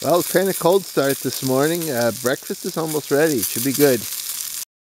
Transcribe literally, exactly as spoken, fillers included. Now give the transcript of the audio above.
Well, kind of cold start this morning. Uh, breakfast is almost ready. Should be good.